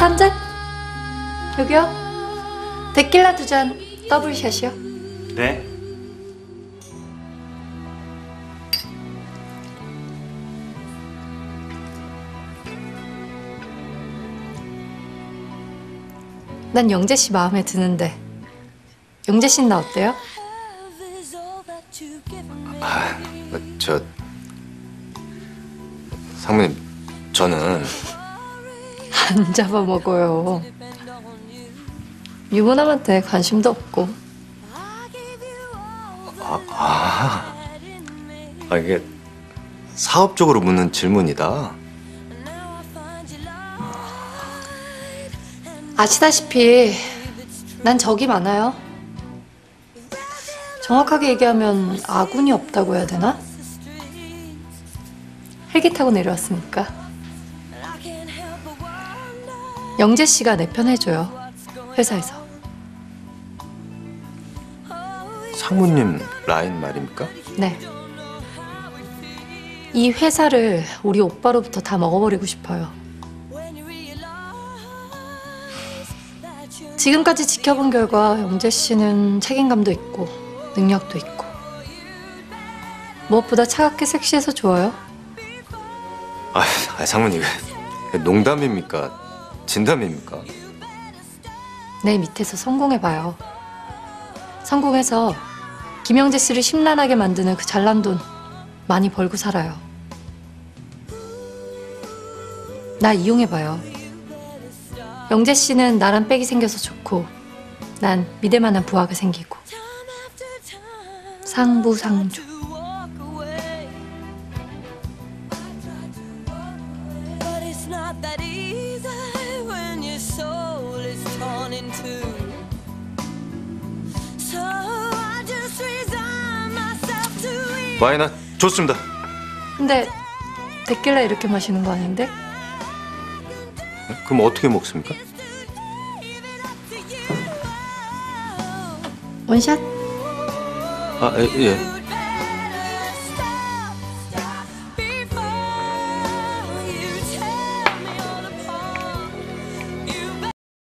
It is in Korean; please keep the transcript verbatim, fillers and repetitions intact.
데킬라 한 잔? 여기요. 데킬라 두 잔 더블샷이요. 네. 난 영재 씨 마음에 드는데 영재 씨는 나 어때요? 아, 저 상무님, 저는 안 잡아먹어요. 유부남한테 관심도 없고. 아, 아, 아 이게 사업적으로 묻는 질문이다. 아시다시피 난 적이 많아요. 정확하게 얘기하면 아군이 없다고 해야 되나? 헬기 타고 내려왔으니까. 영재 씨가 내 편 해줘요. 회사에서. 상무님 라인 말입니까? 네. 이 회사를 우리 오빠로부터 다 먹어버리고 싶어요. 지금까지 지켜본 결과 영재 씨는 책임감도 있고 능력도 있고 무엇보다 차갑게 섹시해서 좋아요. 아, 아 상무님, 농담입니까? 진담입니까? 내 밑에서 성공해봐요. 성공해서 김영재 씨를 심란하게 만드는 그 잘난 돈 많이 벌고 살아요. 나 이용해봐요. 영재 씨는 나랑 빽이 생겨서 좋고 난 믿을만한 부하가 생기고 상부상조. 와이나 좋습니다. 근데 데킬라 이렇게 마시는 거 아닌데? 그럼 어떻게 먹습니까? 원샷? 아, 예. 예.